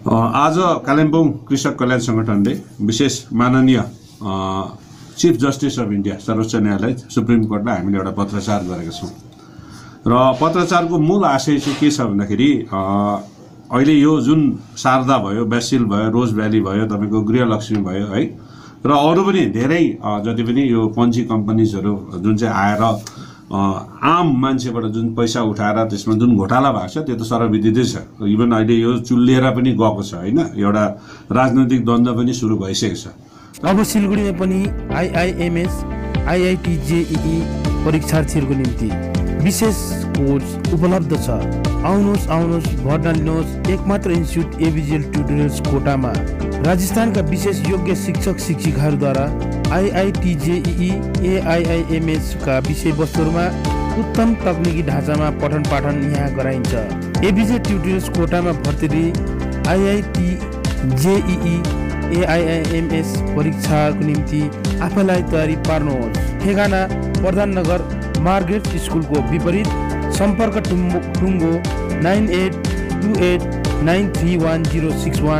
आज कालिम्पोङ कृषक कल्याण संगठनले विशेष माननीय चीफ जस्टिस अफ इन्डिया सर्वोच्च न्यायालय सुप्रिम कोर्टलाई हामीले एउटा पत्रचार गरेका छौँ र पत्रचारको मूल आशय चाहिँ के छ भन्दाखेरि अहिले यो जुन शारदा भयो, बेसिल भयो, रोज भ्याली भयो, तपाईको गृहलक्ष्मी भयो है र अरू पनि धेरै जति पनि यो पन्जी कम्पनीजहरू जुन चाहिँ आएर आम मान्छेबाट जुन पैसा उठाएर त्यसमा जुन घोटाला भएको छ त्यो त सर्वविदितै छ। इभन अहिले यो चुल्लिएर पनि गएको छ हैन, एउटा राजनैतिक द्वन्द्व पनि सुरु भइसकेको छ। अब सिलगढीमा पनि आईआईएमएस आईआईटी जेईई परीक्षार्थीहरूको निम्ति विशेष कोर्स उपलब्ध छ। आउनुहोस् भर्ना लिनुहोस् एकमात्र इन्स्टिट्युट एभिजिएल ट्युटोरियल्स कोटामा। राजस्थानका विशेष योग्य शिक्षक शिक्षिकाहरूद्वारा आईआईटी जेईई एआईआईएमएस का विषयवस्तुहरूमा उत्तम तकनिकी ढाँचामा पठन पाठन यहाँ गराइन्छ। एभिजिएल ट्युटोरियल्स कोटामा भर्ती आईआईटी जेईई एआईआईएमएस परीक्षाको निम्ति आफैलाई तयारी पार्नुहोस्। ठेगाना प्रधाननगर मार्गरेट स्कुलको विपरीत। सम्पर्क टुङ्गो 9828931061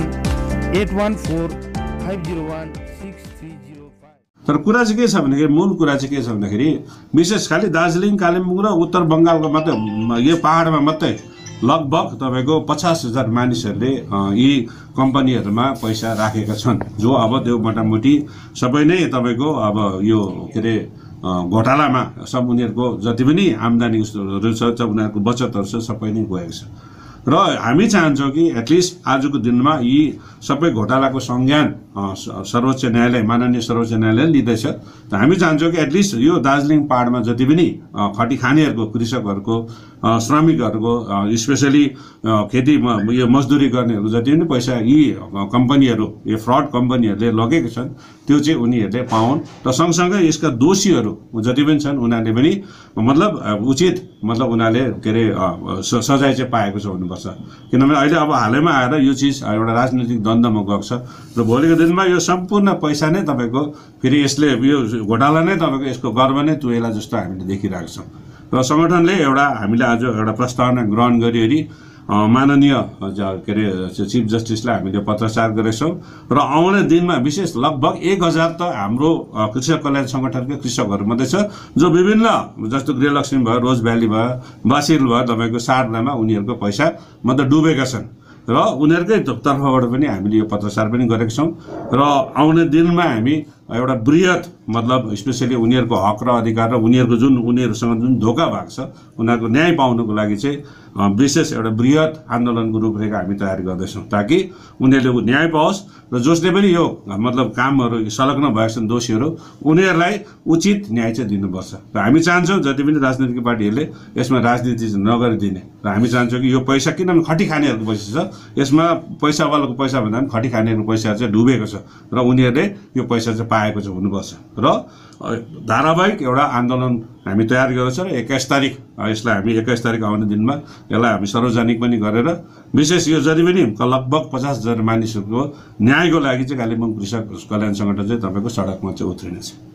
8145016305। तर कुरा चाहिँ के छ भन्दाखेरि मूल कुरा चाहिँ के छ भन्दाखेरि विशेष खाली दार्जिलिङ, कालिम्पोङ र उत्तर बङ्गालको मात्रै यो पहाडमा मात्रै लगभग तपाईको 50,000 मानिसहरूले यी कम्पनीहरूमा पैसा राखेका छन्, जो अब त्यो मोटामोटी सबै नै तपाईको अब यो के अरे घोटालामा सब उनीहरूको जति पनि आम्दानी उसहरू छ, उनीहरूको बचतहरू छ, सबै नै गएको छ। र हामी चाहन्छौँ कि एटलिस्ट आजको दिनमा यी सबै घोटालाको संज्ञान सर्वोच्च न्यायालय, माननीय सर्वोच्च न्यायालयले लिँदैछ। त हामी चाहन्छौँ कि एटलिस्ट यो दार्जिलिङ पहाडमा जति पनि खटी खानेहरूको, कृषकहरूको, श्रमिकहरूको, स्पेसली खेती यो मजदुरी गर्नेहरू जति पनि पैसा यी कम्पनीहरू, यो फ्रड कम्पनीहरूले लगेका छन् त्यो चाहिँ उनीहरूले पाउन् र सँगसँगै यसका दोषीहरू जति पनि छन् उनीहरूले पनि मतलब उचित उनीहरूले के अरे सजाय चाहिँ पाएको छ भन्नुपर्छ। किनभने अहिले अब हालैमा आएर यो चिज एउटा राजनैतिक द्वन्द्वमा गएको छ र भोलिको दिनमा यो सम्पूर्ण पैसा नै तपाईँको फेरि यसले यो घोटाला नै तपाईँको यसको गर्व नै तुएला जस्तो हामीले देखिरहेको छौँ। र सङ्गठनले हामीले आज एउटा प्रस्तावना ग्रहण गरिवरी माननीय के अरे चिफ जस्टिसलाई हामीले पत्रचार गरेका छौँ र आउने दिनमा विशेष लगभग 1000 त हाम्रो कृषक कल्याण सङ्गठनकै कृषकहरू मात्रै छ, जो विभिन्न जस्तो गृहलक्ष्मी भयो, रोज भ्याली भयो, बासिल भयो, तपाईँको शारदामा उनीहरूको पैसा मतलब डुबेका छन् र उनीहरूकै तर्फबाट पनि हामीले यो पत्रचार पनि गरेका छौँ। र आउने दिनमा हामी एउटा बृहत मतलब स्पेसली उनीहरूको हक र अधिकार र उनीहरूसँग जुन धोका भएको छ उनीहरूको न्याय पाउनको लागि चाहिँ विशेष एउटा बृहत आन्दोलनको रूपरेखा हामी तयार गर्दैछौँ, ताकि उनीहरूले न्याय पाओस् र जसले पनि यो मतलब कामहरू संलग्न भएका छन् दोषीहरू उनीहरूलाई उचित न्याय चाहिँ दिनुपर्छ। र हामी चाहन्छौँ जति पनि राजनैतिक पार्टीहरूले यसमा राजनीति नगरिदिने र हामी चाहन्छौँ कि यो पैसा किनभने खटी खानेहरूको पैसा छ, यसमा पैसावालाको पैसा भन्दा पनि खटी खानेहरूको पैसा चाहिँ डुबेको छ र उनीहरूले यो पैसा चाहिँ पाएको चाहिँ हुनुपर्छ। र धारावाहिक एउटा आन्दोलन हामी तयार गरेको छ र 21 तारिक यसलाई हामी 21 तारिक आउने दिनमा यसलाई हामी सार्वजनिक पनि गरेर विशेष यो जति पनि लगभग 50,000 मानिसहरूको न्यायको लागि चाहिँ कालिम्पोङ कृषक कल्याण सङ्गठन चाहिँ तपाईँको सडकमा चाहिँ उत्रिनेछ।